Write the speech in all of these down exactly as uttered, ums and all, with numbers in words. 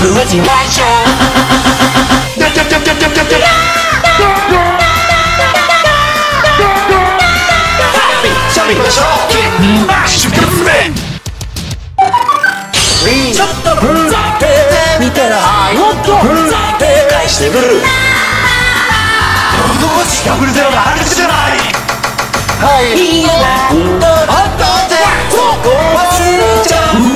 楽は自慢じゃさあ行きましょう。出発すべちょっとふざけてみたらもっとふざけ返してくるダブルゼロがあるじゃない。はいいいよ本当でそこ忘れちゃう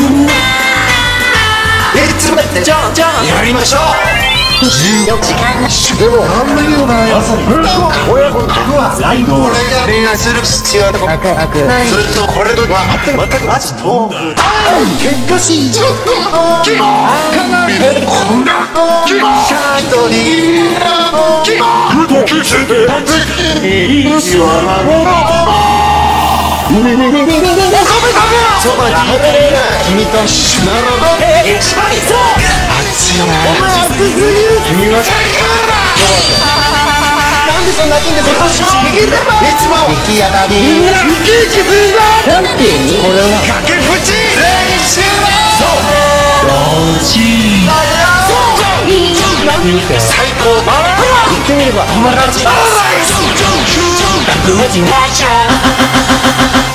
いつまでじゃんじゃんやりましょう。じゅうよじかんでもあんまりよない朝に親子の僕はライブ俺が恋愛する必要とかそれとこれとは全くマジトーク結果しちょっとキモかなりこんなキモシャイトにキモグッドキスでいいしわなそばに食べれない君と一緒なので一番いいぞ熱いよなお前熱すぎる君は最高だなんでそんな金でそこしいければいつも行き当たりみんな行き来するぞなんていうこれは崖っぷち練習だそうロジー最高だ言ってみれば友達だ楽は自慢じゃ